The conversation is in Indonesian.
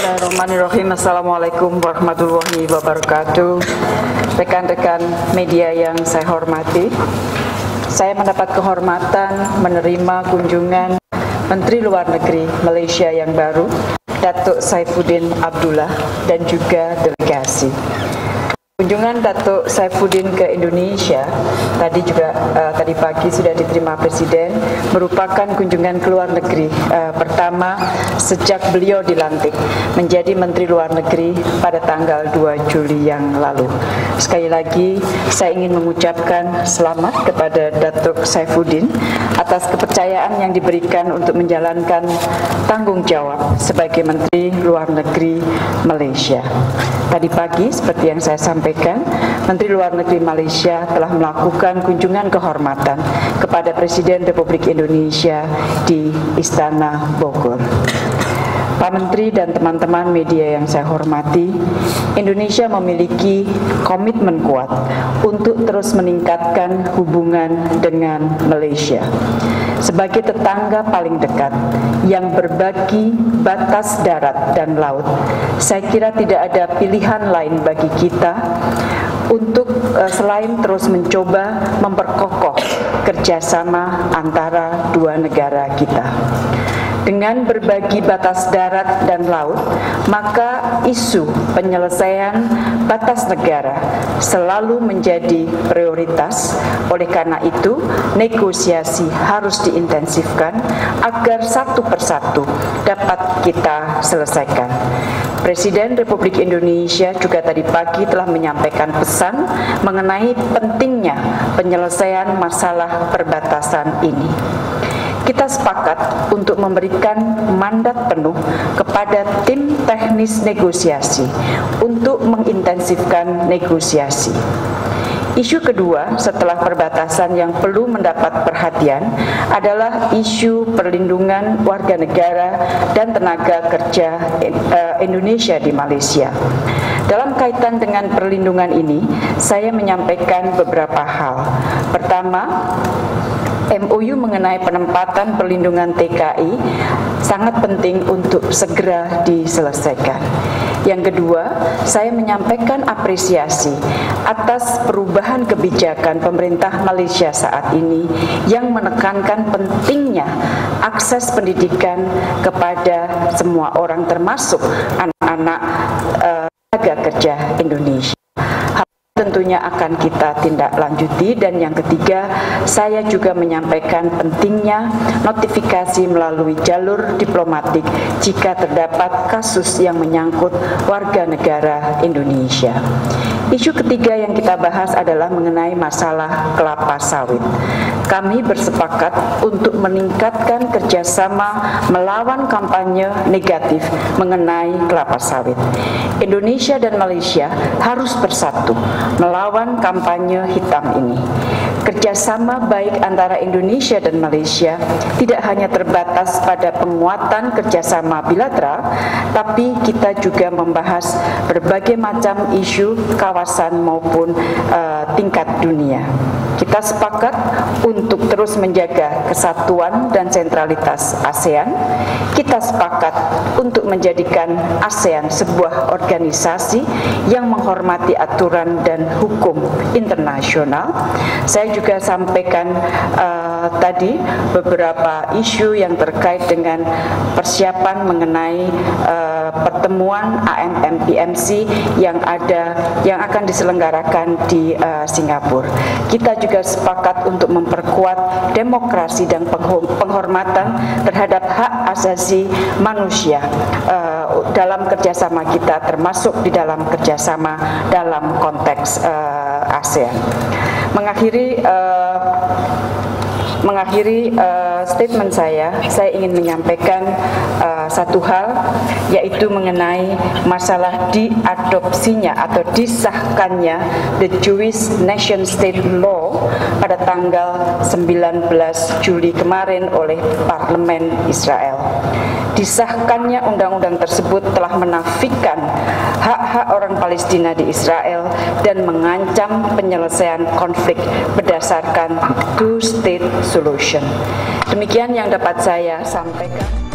Bismillahirrahmanirrahim. Assalamualaikum warahmatullahi wabarakatuh. Rekan-rekan media yang saya hormati, saya mendapat kehormatan menerima kunjungan Menteri Luar Negeri Malaysia yang baru, Datuk Saifuddin Abdullah, dan juga delegasi. Kunjungan Datuk Saifuddin ke Indonesia tadi pagi sudah diterima Presiden, merupakan kunjungan ke luar negeri pertama sejak beliau dilantik menjadi Menteri Luar Negeri pada tanggal 2 Juli yang lalu. Sekali lagi saya ingin mengucapkan selamat kepada Datuk Saifuddin atas kepercayaan yang diberikan untuk menjalankan tanggung jawab sebagai Menteri Luar Negeri Malaysia. Tadi pagi seperti yang saya sampaikan, Menteri Luar Negeri Malaysia telah melakukan kunjungan kehormatan kepada Presiden Republik Indonesia di Istana Bogor. Pak Menteri dan teman-teman media yang saya hormati, Indonesia memiliki komitmen kuat untuk terus meningkatkan hubungan dengan Malaysia. Sebagai tetangga paling dekat yang berbagi batas darat dan laut, saya kira tidak ada pilihan lain bagi kita untuk selain terus mencoba memperkokoh kerjasama antara dua negara kita. Dengan berbagi batas darat dan laut, maka isu penyelesaian batas negara selalu menjadi prioritas. Oleh karena itu, negosiasi harus diintensifkan agar satu persatu dapat kita selesaikan. Presiden Republik Indonesia juga tadi pagi telah menyampaikan pesan mengenai pentingnya penyelesaian masalah perbatasan ini. Kita sepakat untuk memberikan mandat penuh kepada tim teknis negosiasi untuk mengintensifkan negosiasi. Isu kedua setelah perbatasan yang perlu mendapat perhatian adalah isu perlindungan warga negara dan tenaga kerja Indonesia di Malaysia. Dalam kaitan dengan perlindungan ini, saya menyampaikan beberapa hal. Pertama, MOU mengenai penempatan perlindungan TKI sangat penting untuk segera diselesaikan. Yang kedua, saya menyampaikan apresiasi atas perubahan kebijakan pemerintah Malaysia saat ini yang menekankan pentingnya akses pendidikan kepada semua orang termasuk anak-anak tenaga kerja Indonesia. Tentunya akan kita tindak lanjuti. Dan yang ketiga, saya juga menyampaikan pentingnya notifikasi melalui jalur diplomatik jika terdapat kasus yang menyangkut warga negara Indonesia. Isu ketiga yang kita bahas adalah mengenai masalah kelapa sawit. Kami bersepakat untuk meningkatkan kerjasama melawan kampanye negatif mengenai kelapa sawit. Indonesia dan Malaysia harus bersatu melawan kampanye hitam ini. Kerjasama baik antara Indonesia dan Malaysia tidak hanya terbatas pada penguatan kerjasama bilateral, tapi kita juga membahas berbagai macam isu kawasan maupun tingkat dunia. Kita sepakat untuk terus menjaga kesatuan dan sentralitas ASEAN. Kita sepakat untuk menjadikan ASEAN sebuah organisasi yang menghormati aturan dan hukum internasional. Saya juga sampaikan tadi beberapa isu yang terkait dengan persiapan mengenai pertemuan AMM-PMC yang akan diselenggarakan di Singapura. Kita juga sepakat untuk memperkuat demokrasi dan penghormatan terhadap hak asasi manusia dalam kerjasama kita, termasuk di dalam kerjasama dalam konteks ASEAN. Mengakhiri statement saya ingin menyampaikan satu hal, yaitu mengenai masalah diadopsinya atau disahkannya The Jewish Nation State Law pada tanggal 19 Juli kemarin oleh Parlemen Israel. Disahkannya undang-undang tersebut telah menafikan hak-hak orang Palestina di Israel dan mengancam penyelesaian konflik berdasarkan two-state solution. Demikian yang dapat saya sampaikan.